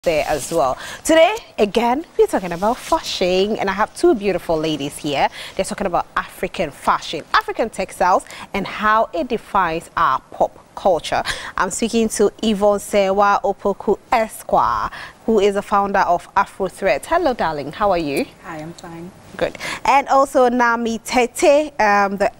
there as well. Today, again, we're talking about fashion, and I have two beautiful ladies here. They're talking about African fashion, African textiles, and how it defines our pop culture. I'm speaking to Yvonne Sewa Opoku Esquire, who is the founder of Afro Threads. Hello, darling. How are you? Hi, I'm fine. Good. And also Nami Tete, the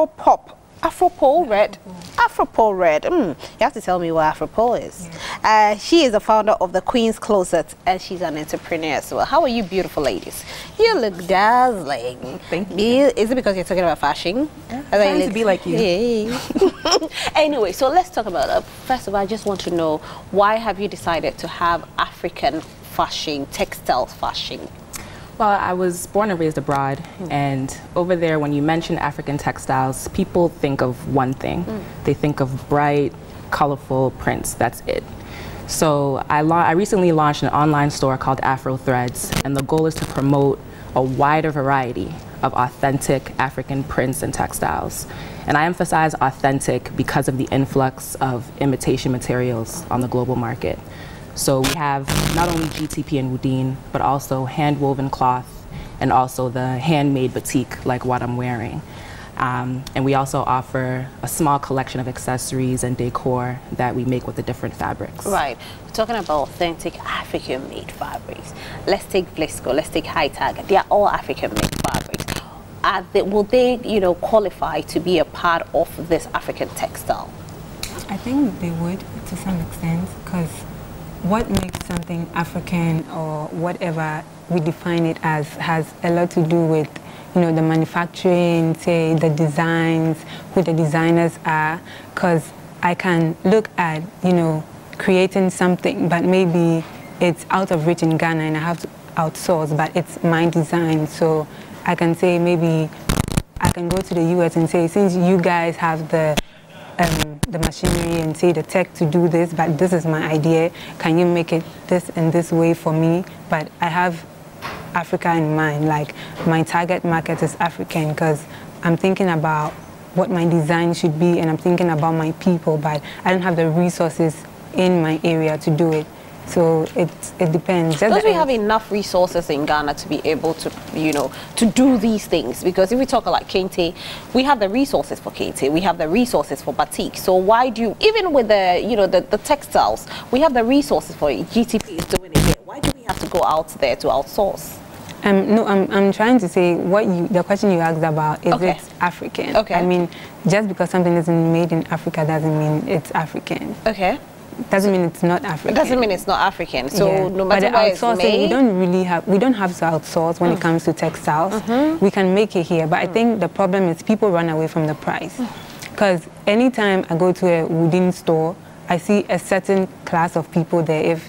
Afropole Red. Afropole Red. You have to tell me what Afropole is. Yeah. She is the founder of the Queen's Closet, and she's an entrepreneur as well. How are you, beautiful ladies? You look dazzling. Thank you. Is it because you're talking about fashion? Yeah, I'm trying to be like you. Yay. Anyway, so let's talk about it. First of all, I just want to know, why have you decided to have African fashion, textile fashion? Well, I was born and raised abroad, and over there, when you mention African textiles, people think of one thing. They think of bright, colorful prints. That's it. So I recently launched an online store called Afro Threads, and the goal is to promote a wider variety of authentic African prints and textiles. And I emphasize authentic because of the influx of imitation materials on the global market. So we have not only GTP and Woudeen, but also hand-woven cloth and also the handmade batik like what I'm wearing. And we also offer a small collection of accessories and decor that we make with the different fabrics. Right. We're talking about authentic African-made fabrics. Let's take Vlisco, let's take High Target. They are all African-made fabrics. Will they, qualify to be a part of this African textile? I think they would, to some extent, because what makes something African or whatever we define it as has a lot to do with, the manufacturing, say the designs, who the designers are. Because I can look at, creating something, but maybe it's out of reach in Ghana and I have to outsource, but it's my design. So I can say maybe I can go to the US and say, since you guys have the machinery and say the tech to do this, but this is my idea, can you make it this and this way for me? But I have Africa in mind, like my target market is African because I'm thinking about what my design should be and I'm thinking about my people, but I don't have the resources in my area to do it. So it depends. Don't we have enough resources in Ghana to be able to, to do these things? Because if we talk like Kente, we have the resources for Kente, we have the resources for batik. So why do you, even with the, the textiles, we have the resources for it. GTP is doing it here. Why do we have to go out there to outsource? No, I'm trying to say the question you asked about, is it African? Okay. I mean, just because something isn't made in Africa doesn't mean it's African. Okay. Doesn't mean it's not African. It doesn't mean it's not African. So no matter but where it's made, we don't have to outsource when it comes to textiles. We can make it here, but I think the problem is people run away from the price. Because anytime I go to a Woudeen store, I see a certain class of people there. If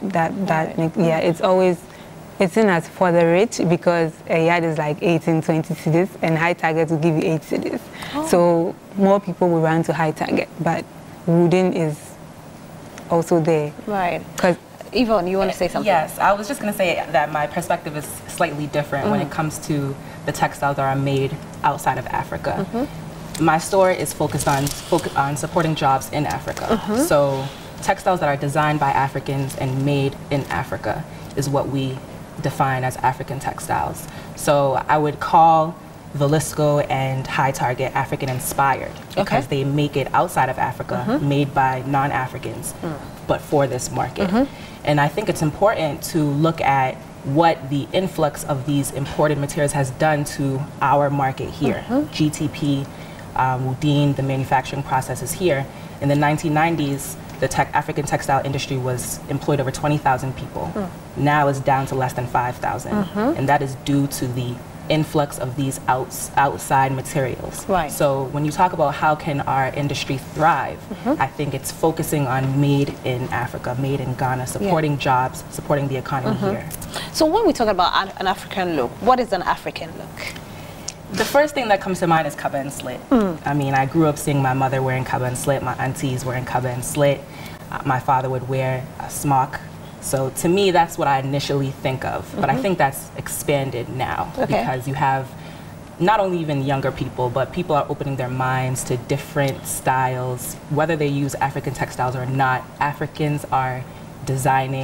it's in as for the rich, because a yard is like 18, 20 cedis, and High Target will give you 8 cedis. So more people will run to High Target, but Woudeen is also there. Right. Because Yvonne, you want to say something? Yes, I was just going to say that my perspective is slightly different when it comes to the textiles that are made outside of Africa. My store is focused on supporting jobs in Africa. So textiles that are designed by Africans and made in Africa is what we define as African textiles. So I would call Vlisco and High Target African inspired because they make it outside of Africa, made by non-Africans, but for this market. And I think it's important to look at what the influx of these imported materials has done to our market here. GTP, Woudeen, the manufacturing process is here. In the 1990s, the African textile industry employed over 20,000 people. Now it's down to less than 5,000. And that is due to the influx of these outside materials. Right. So when you talk about how can our industry thrive, I think it's focusing on made in Africa, made in Ghana, supporting jobs, supporting the economy here. So when we talk about an African look, what is an African look? The first thing that comes to mind is kaba and slit. I mean, I grew up seeing my mother wearing kaba and slit, my aunties wearing kaba and slit. My father would wear a smock. So to me, that's what I initially think of. But I think that's expanded now because you have not only even younger people, but people are opening their minds to different styles. Whether they use African textiles or not, Africans are designing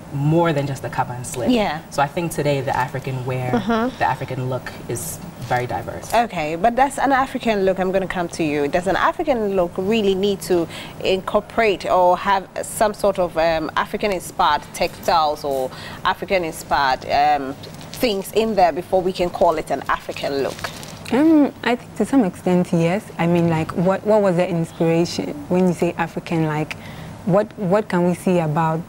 more than just the kaba and slip. Yeah. So I think today the African wear, the African look is very diverse. Okay, but that's an African look. I'm going to come to you. Does an African look really need to incorporate or have some sort of African-inspired textiles or African-inspired things in there before we can call it an African look? I think to some extent, yes. I mean, like, what was the inspiration when you say African? Like, what can we see about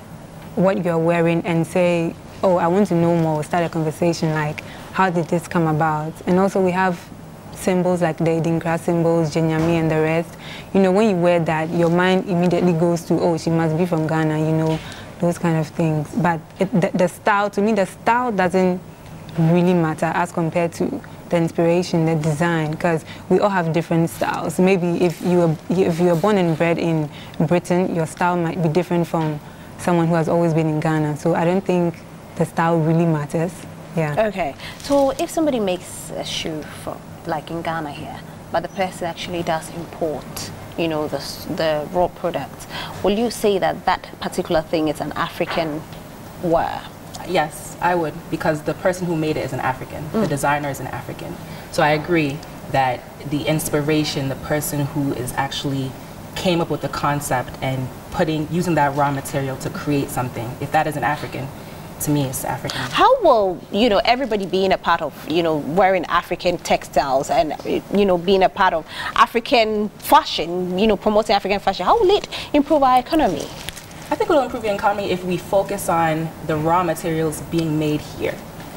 what you're wearing and say, oh, I want to know more, start a conversation like, how did this come about? And also we have symbols like the Idinkra symbols, Jenyami and the rest. You know, when you wear that, your mind immediately goes to, oh, she must be from Ghana, you know, those kind of things. But the style, to me, the style doesn't really matter as compared to the inspiration, the design, because we all have different styles. Maybe if you were born and bred in Britain, your style might be different from someone who has always been in Ghana. So I don't think the style really matters. Yeah. Okay. So if somebody makes a shoe from, like in Ghana here, but the person actually does import, you know, the raw product, will you say that that particular thing is an African wear? Yes, I would, because the person who made it is an African. The designer is an African. So I agree that the inspiration, the person who is actually came up with the concept and using that raw material to create something, if that is an African, to me it's African. How will, you know, everybody being a part of, you know, wearing African textiles and, you know, being a part of African fashion, you know, promoting African fashion, how will it improve our economy? I think it will improve the economy if we focus on the raw materials being made here.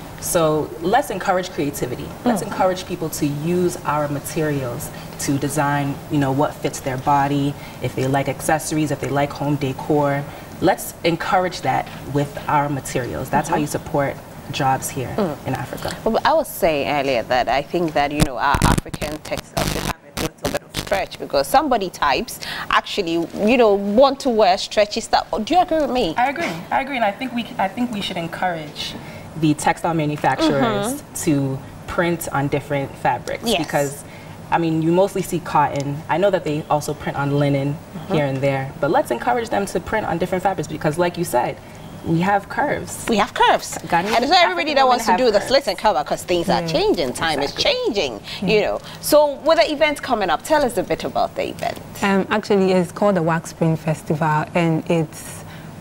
So let's encourage creativity. Let's encourage people to use our materials to design, you know, what fits their body, if they like accessories, if they like home decor. Let's encourage that with our materials. That's how you support jobs here in Africa. Well, I was saying earlier that I think that, you know, our African textiles should have a little bit of stretch, because somebody types actually, you know, want to wear stretchy stuff. Do you agree with me? I agree, and I think we should encourage the textile manufacturers to print on different fabrics, because I mean, you mostly see cotton. I know that they also print on linen here and there, but let's encourage them to print on different fabrics, because like you said, we have curves. We have curves. And it's not everybody that wants to do the slits and cover, because things are changing, time is changing, you know. So with the event coming up, tell us a bit about the event. Actually, it's called the Wax Print Festival, and it's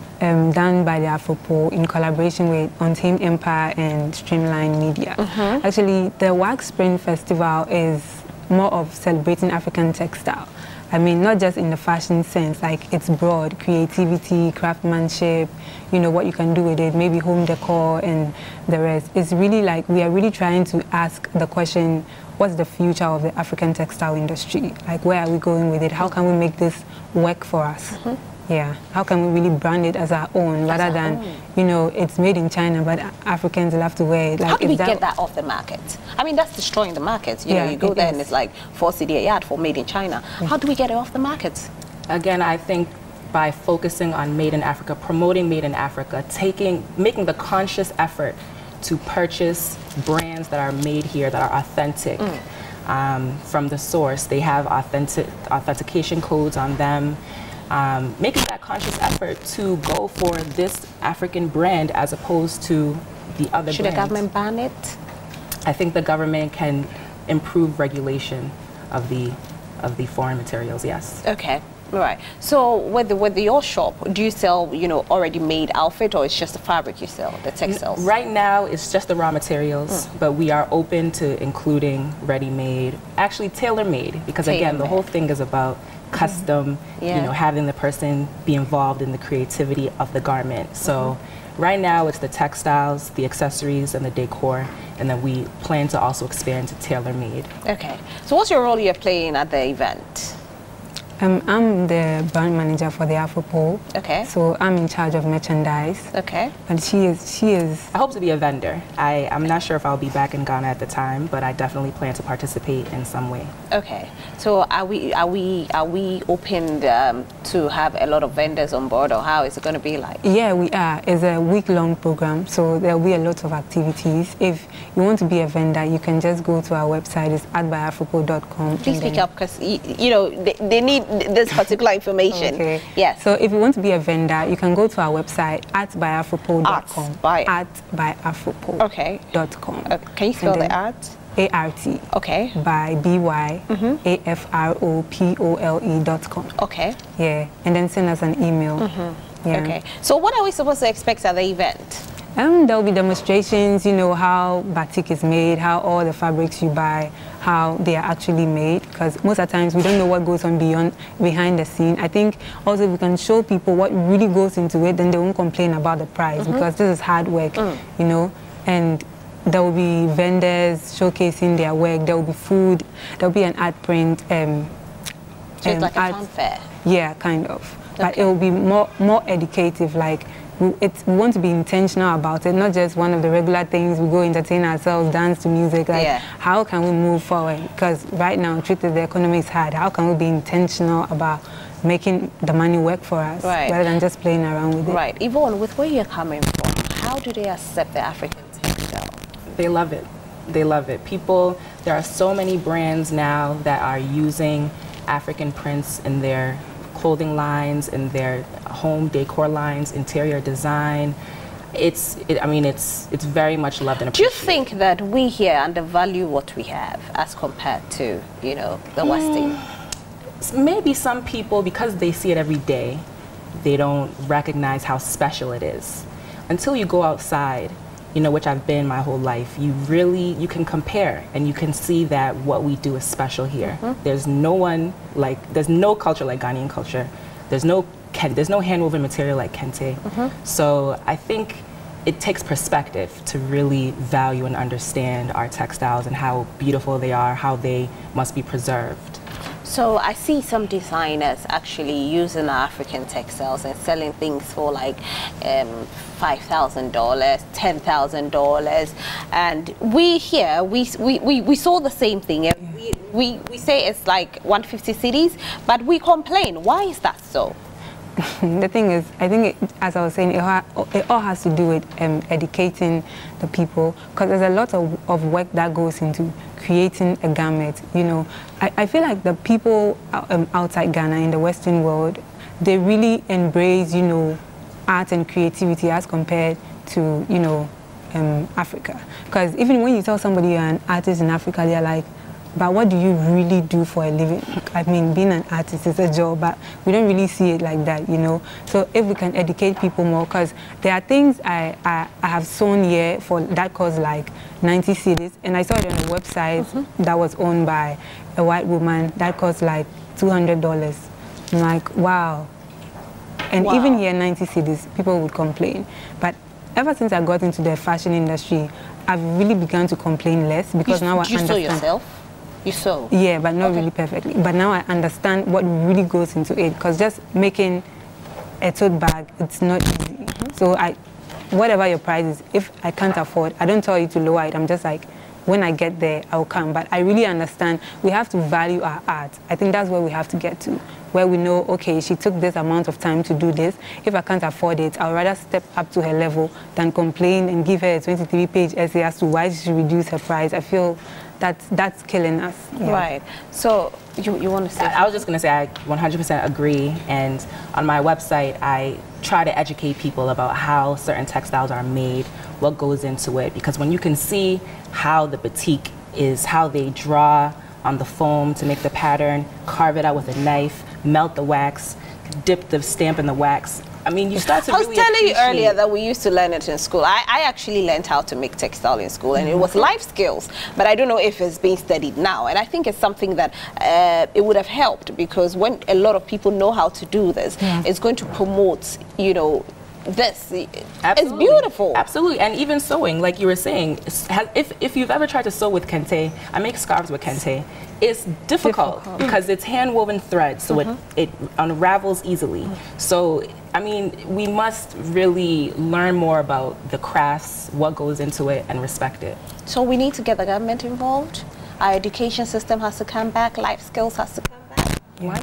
done by the Afropol in collaboration with Untamed Empire and Streamline Media. Actually, the Wax Print Festival is more of celebrating African textile. I mean, not just in the fashion sense, like it's broad, creativity, craftsmanship, you know, what you can do with it, maybe home decor and the rest. It's really like, we are really trying to ask the question, what's the future of the African textile industry? Like, where are we going with it? How can we make this work for us? Yeah, how can we really brand it as our own, rather than, you know, it's made in China, but Africans will have to wear it. Like, how do we get that off the market? I mean, that's destroying the market. You know, you go there and it's like 4 cedi a yard for made in China. How do we get it off the market? Again, I think by focusing on Made in Africa, promoting Made in Africa, making the conscious effort to purchase brands that are made here, that are authentic from the source. They have authentication codes on them. Making that conscious effort to go for this African brand as opposed to the other brands. Should the government ban it? I think the government can improve regulation of the foreign materials, yes. Okay, right. So with your shop, do you sell, you know, already made outfit, or it's just the fabric you sell, the textiles? Right now, it's just the raw materials, but we are open to including ready-made, actually tailor-made, because again, the whole thing is about custom, you know, having the person be involved in the creativity of the garment. So right now it's the textiles, the accessories, and the decor, and then we plan to also expand to tailor-made. Okay. So what's your role you're playing at the event? I'm the brand manager for the Afropol. Okay. So I'm in charge of merchandise. Okay. And she is. I hope to be a vendor. I'm not sure if I'll be back in Ghana at the time, but I definitely plan to participate in some way. Okay. So are we open to have a lot of vendors on board, or how is it going to be like? Yeah, we are. It's a week-long program, so there will be a lot of activities. If you want to be a vendor, you can just go to our website. It's artbyafropol.com. Please speak up, because you know they need this particular information. Okay. Yes. So if you want to be a vendor, you can go to our website artbyafropole.com. Artbyafropole. Okay. .com. Can you spell the art? A-R-T. Okay. By BYAFROPOLE.com. Okay. Yeah, and then send us an email. Yeah. Okay. So what are we supposed to expect at the event? There will be demonstrations, you know, how batik is made, how all the fabrics you buy, how they are actually made, because most of the times we don't know what goes on behind the scene. I think also if we can show people what really goes into it, then they won't complain about the price, because this is hard work, you know, and there will be vendors showcasing their work, there will be food, there will be an art print. So it's like a fun fair? Yeah, kind of. Okay. But it will be more educative, like we want to be intentional about it, not just one of the regular things, we go entertain ourselves, dance to music, like how can we move forward? Because right now, truth is the economy is hard. How can we be intentional about making the money work for us, rather than just playing around with it? Right. Yvonne, with where you're coming from, how do they accept the African textile? They love it. They love it. People, there are so many brands now that are using African prints in their clothing lines, in their home decor lines, interior design. I mean, it's very much loved and appreciated. Do you think that we here undervalue what we have as compared to, you know, the Western? Maybe some people, because they see it every day, they don't recognize how special it is. Until you go outside, you know, which I've been my whole life, you can compare and you can see that what we do is special here. There's no culture like Ghanaian culture. There's no hand-woven material like kente. So I think it takes perspective to really value and understand our textiles and how beautiful they are, how they must be preserved. So I see some designers actually using African textiles and selling things for like $5,000, $10,000, and we here we saw the same thing. We say it's like 150 cedis, but we complain. Why is that so? The thing is, I think, as I was saying, it all has to do with educating the people, because there's a lot of work that goes into creating a garment. You know, I feel like the people outside Ghana, in the Western world, they really embrace, you know, art and creativity as compared to, you know, Africa. Because even when you tell somebody you're an artist in Africa, they're like, but what do you really do for a living? I mean, being an artist is a job, but we don't really see it like that, you know? So if we can educate people more, because there are things I have sewn here that cost like 90 cedis, and I saw it on a website that was owned by a white woman that cost like $200. I'm like, wow. And even here, 90 cedis, people would complain. But ever since I got into the fashion industry, I've really begun to complain less, because now I understand. You sew yourself? You sew? Yeah, but not really perfectly. But now I understand what really goes into it, because just making a tote bag, it's not easy. So whatever your price is, if I can't afford, I don't tell you to lower it. I'm just like, when I get there, I'll come. But I really understand we have to value our art. I think that's where we have to get to, where we know, okay, she took this amount of time to do this. If I can't afford it, I'll rather step up to her level than complain and give her a 23-page essay as to why she should reduce her price. I feel that's killing us. Yeah. Right. So you want to say? I was just going to say I 100% agree. And on my website, I try to educate people about how certain textiles are made, what goes into it. Because when you can see how the batik is, how they draw on the foam to make the pattern, carve it out with a knife, melt the wax, dip the stamp in the wax. I mean, you start to really I was telling you earlier that we used to learn it in school. I actually learned how to make textile in school, and it was life skills. But I don't know if it's being studied now. And I think it's something that it would have helped, because when a lot of people know how to do this, it's going to promote, you know, this. It's beautiful. Absolutely. And even sewing, like you were saying, if you've ever tried to sew with kente, I make scarves with kente. It's difficult because it's hand woven thread, so it unravels easily. So I mean, we must really learn more about the crafts, what goes into it, and respect it. So we need to get the government involved. Our education system has to come back. Life skills has to come back. Why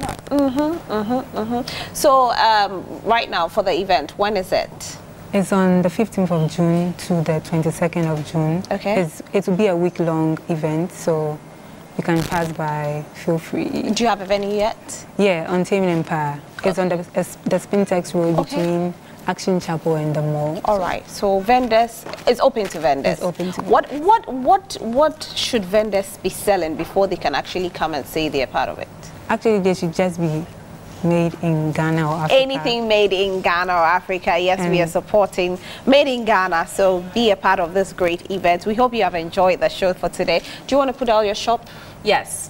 not? So right now for the event, when is it? It's on the 15th of June to the 22nd of June. Okay. It will be a week-long event, so you can pass by, feel free. Do you have a venue yet? Yeah, on Taming Empire. It's on the Spintex Road between Action Chapel and the mall. All right. So vendors, it's open to vendors. It's open to vendors. What should vendors be selling before they can actually come and say they're part of it? Actually, they should just be made in Ghana or Africa. Anything made in Ghana or Africa. Yes, we are supporting Made in Ghana. So be a part of this great event. We hope you have enjoyed the show for today. Do you want to put out your shop? Yes,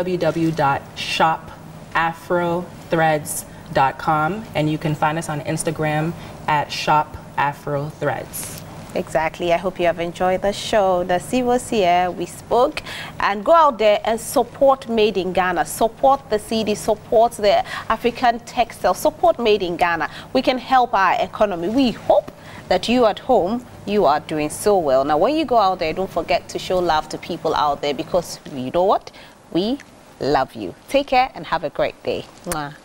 www.shopafrothreads.com, and you can find us on Instagram at shopafrothreads. Exactly. I hope you have enjoyed the show. The C was here. We spoke. And go out there and support Made in Ghana. Support the CD. Support the African textile. Support Made in Ghana. We can help our economy. We hope that you at home, you are doing so well. Now, when you go out there, don't forget to show love to people out there, because you know what? We love you. Take care and have a great day. Mwah.